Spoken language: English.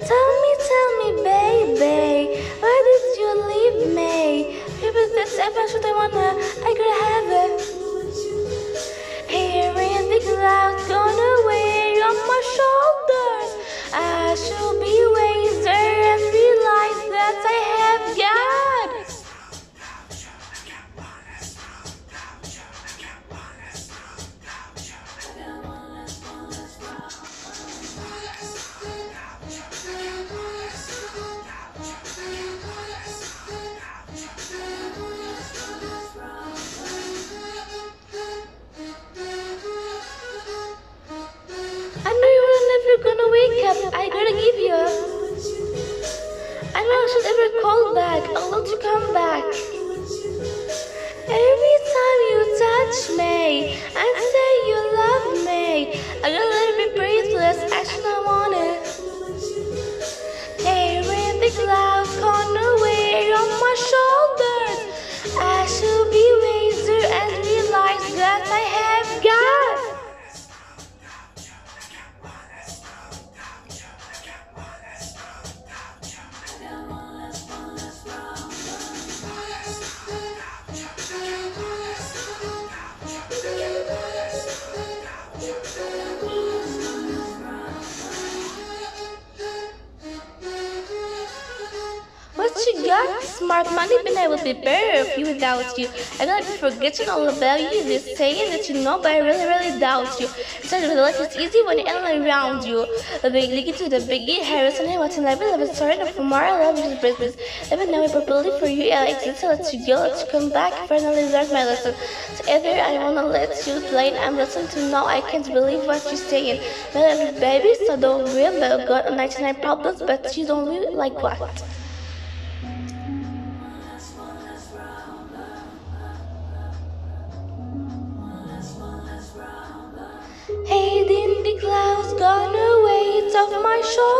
Tell me, baby, why did you leave me? Maybe that's ever I wanna, I could have it. Here in the clouds, gone away on my shoulders. I should be wiser and realize that I have God. I know you were never gonna wake up. I gotta give you up. I know I should ever call back. I'll let you come back. Every time you touch me and say you love me, I gotta let it be breathless. Actually, I want it. Here in the clouds, gone away on my shoulders. I should be wiser and realize that I have God. What you got? Smart money, been able to prepare if you without you. I gotta be forgetting all about you. This saying that you know, but I really doubt you. Started with life is easy when you're all around you. The big league to the biggie, Harrison, and what's in life, I love it, sorry, from tomorrow, I love you, just breathe. Let me know my properly for you, I like to let you go, let you come back, finally learn my lesson. So either I wanna let you play, I'm listening to know I can't believe what you're saying. My little baby, so don't worry about got 99 problems, but you don't really like what? Hey, in the clouds, gone away, it's off my shoulders.